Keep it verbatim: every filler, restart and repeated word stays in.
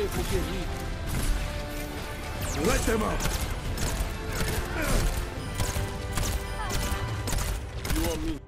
forgive me. Let them up! You want me?